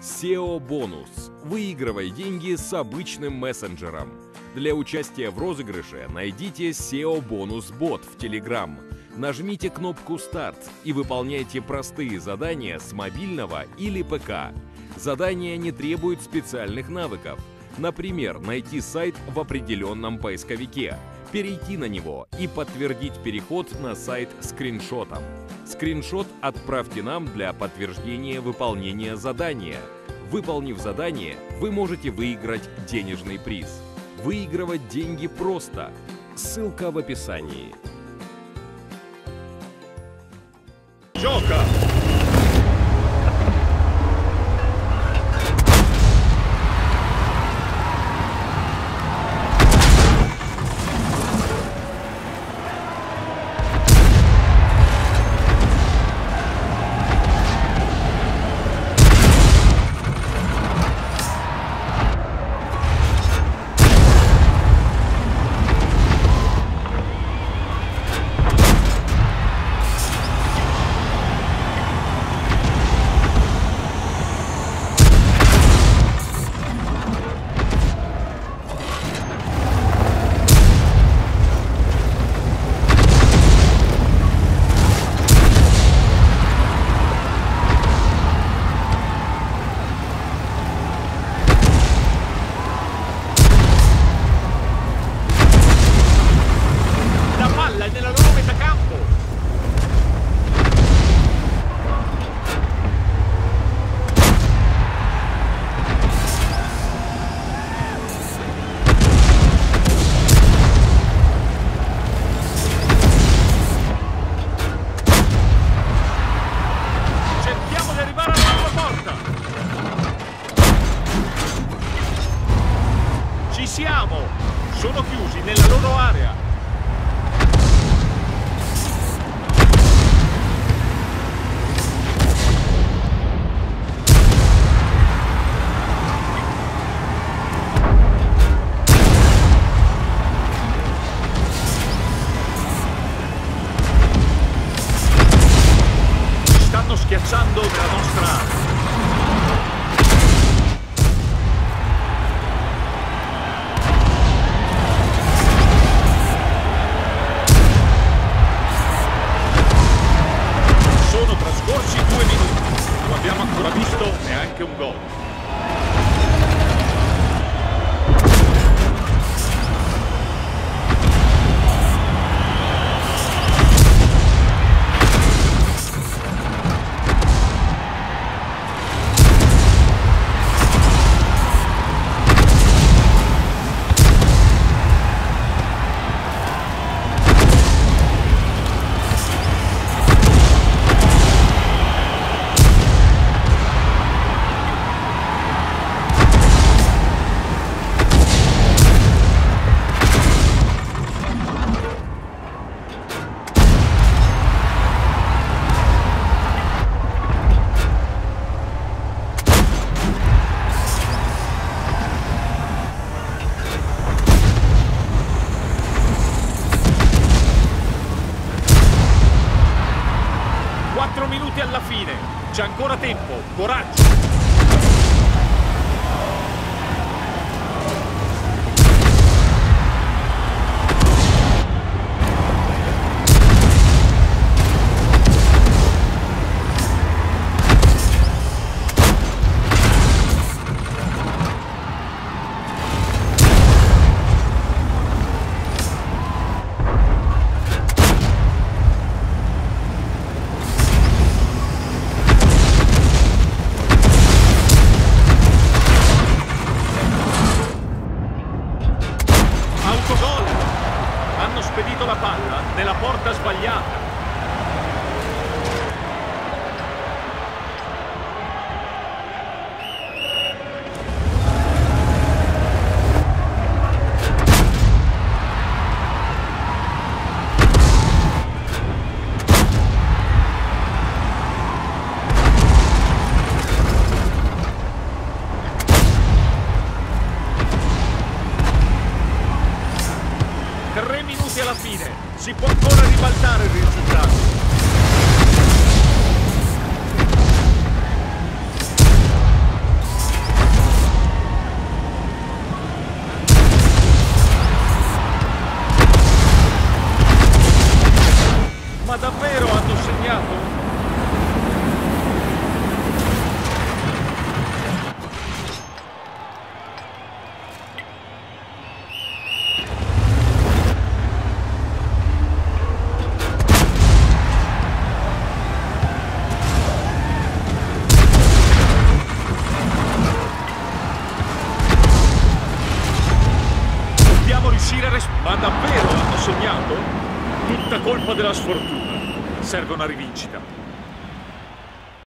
SEO-бонус. Выигрывай деньги с обычным мессенджером. Для участия в розыгрыше найдите SEO-бонус-бот в Telegram. Нажмите кнопку «Старт» и выполняйте простые задания с мобильного или ПК. Задания не требуют специальных навыков. Например, найти сайт в определенном поисковике, перейти на него и подтвердить переход на сайт скриншотом. Скриншот отправьте нам для подтверждения выполнения задания. Выполнив задание, вы можете выиграть денежный приз. Выигрывать деньги просто. Ссылка в описании. Gioca! Nella loro metà campo. Cerchiamo di arrivare alla loro porta. Ci siamo. Sono chiusi nella loro area. Schiacciando nella nostra area. Sono trascorsi 2 minuti, non abbiamo ancora visto neanche un gol. Minuti alla fine, c'è ancora tempo, coraggio! Hanno spedito la palla nella porta sbagliata. Alla fine si può ancora ribaltare il risultato. davvero hanno segnato? Ma davvero hanno sognato? Tutta colpa della sfortuna. Serve una rivincita.